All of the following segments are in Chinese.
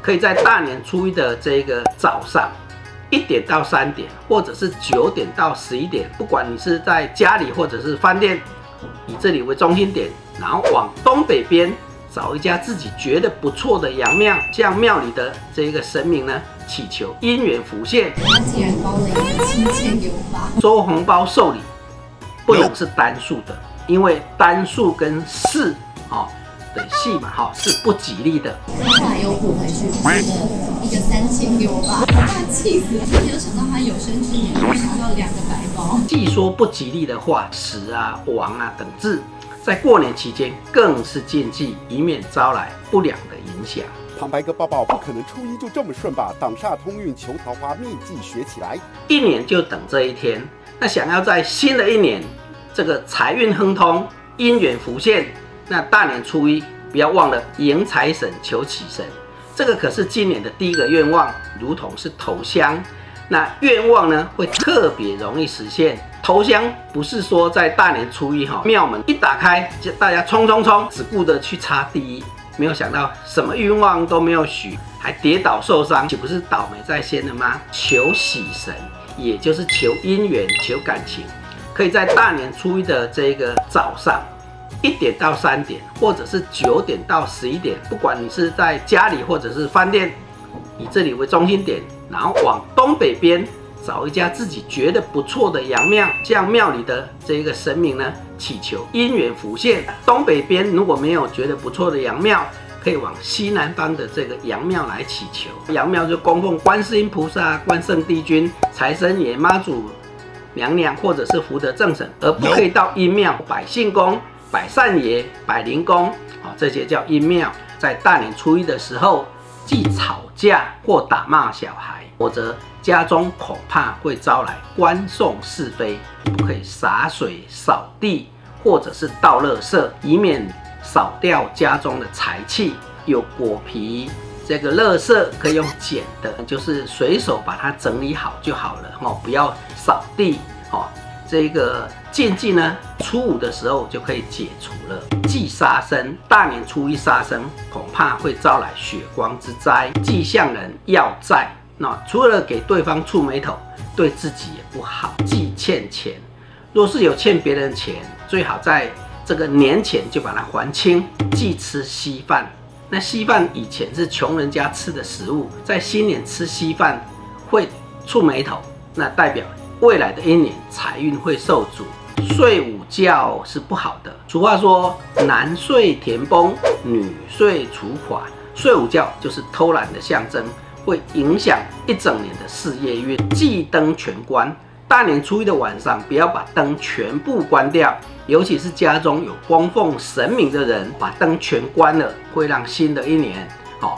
可以在大年初一的这个早上1点到3点，或者是9点到11点，不管你是在家里或者是饭店，以这里为中心点，然后往东北边找一家自己觉得不错的阳庙，向庙里的这个神明呢祈求姻缘浮现。 他竟然包了一个亲切给我吧， 收红包寿礼不能是单数的，因为单数跟4的戏嘛是不吉利的。 后来又补回去，补了一个3000给我吧，我爸气死了！没有想到他有生之年会拿到2个白包。 既说不吉利的话，时啊、亡啊等字，在过年期间更是禁忌，以免招来不良的影响。 旁白哥抱抱，不可能初一就这么顺吧？挡煞通运求桃花秘技学起来， 一年就等这一天。那想要在新的一年这个财运亨通、姻缘浮现，那大年初一不要忘了迎财神、求喜神，这个可是今年的第一个愿望，如同是头香。那愿望呢会特别容易实现。头香不是说在大年初一庙门一打开就大家冲冲冲，只顾着去插第一，没有想到什么愿望都没有许，还跌倒受伤，岂不是倒霉在先了吗？求喜神，也就是求姻缘、求感情，可以在大年初一的这个早上1点到3点，或者是9点到11点，不管你是在家里或者是饭店，以这里为中心点，然后往东北边找一家自己觉得不错的阳庙，向庙里的这个神明呢祈求姻缘浮现。东北边如果没有觉得不错的阳庙，可以往西南方的这个阳庙来祈求。阳庙就供奉观世音菩萨、关圣帝君、财神爷、妈祖娘娘，或者是福德正神，而不可以到阴庙、百姓宫、百善爷、百灵宫，这些叫阴庙。在大年初一的时候，忌吵架或打骂小孩，否则家中恐怕会招来官送是非。不可以洒水、扫地或者是倒垃圾，以免扫掉家中的财气。有果皮这个垃圾可以用捡的，就是随手把它整理好就好了，不要扫地。这个禁忌呢，初5的时候就可以解除了。忌杀生，大年初一杀生，恐怕会招来血光之灾。忌向人要债，那除了给对方触霉头，对自己也不好。忌欠钱，若是有欠别人钱，最好在这个年前就把它还清。忌吃稀饭，那稀饭以前是穷人家吃的食物，在新年吃稀饭会触霉头，那代表未来的一年财运会受阻。睡午觉是不好的，俗话说男睡田崩，女睡厨垮。睡午觉就是偷懒的象征，会影响一整年的事业运。忌灯全关，大年初一的晚上不要把灯全部关掉，尤其是家中有供奉神明的人，把灯全关了，会让新的一年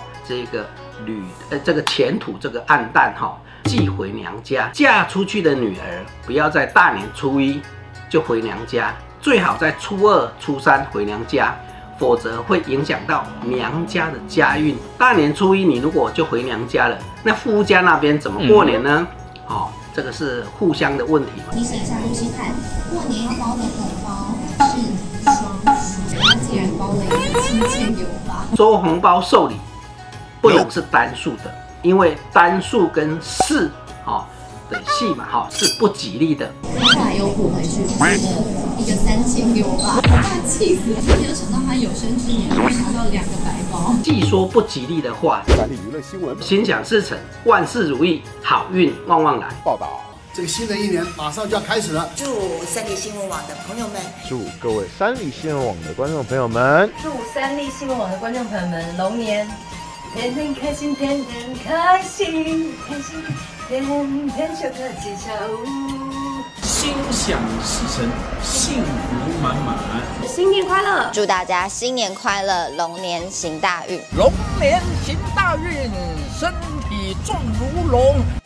这个前途这个暗淡。忌回娘家，嫁出去的女儿不要在大年初一就回娘家，最好在初2、初3回娘家，否则会影响到娘家的家运。大年初一你如果就回娘家了，那夫家那边怎么过年呢？这个是互相的问题嘛。 你省一下呼吸看，过年要包的红包是双数，他竟然包了一个7000给我吧。 收红包寿礼不能是单数的，因为单数跟4的戏嘛是不吉利的。 后来又补回去，补了一个3000给我吧，我爸气死了！没有想到他有生之年会拿到2个白包。 既说不吉利的话， 管理娱乐新闻， 心想事成，万事如意，好运旺旺来。 报道。 这个新的一年马上就要开始了， 祝三立新闻网的朋友们， 祝各位三立新闻网的观众朋友们， 祝三立新闻网的观众朋友们龙年天天开心，天天开心，开心天天就可吉祥， 心想事成，幸福满满， 新年快乐！ 祝大家新年快乐，龙年行大运， 龙年行大运，身体壮如龙。